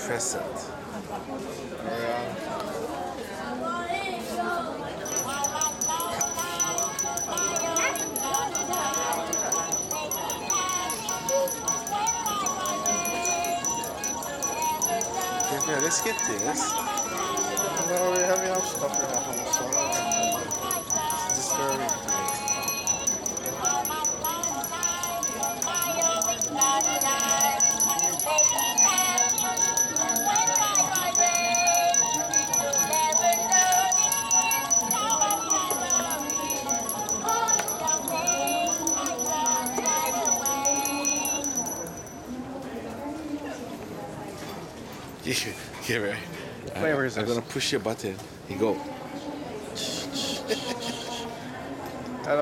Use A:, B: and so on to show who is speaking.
A: Crescent. Yeah, let's get this.
B: No, we have enough stuff in our home, so
A: It's disturbing to me. Yeah, right.
B: What flavor is
A: I'm
B: this?
A: gonna push your button. You go.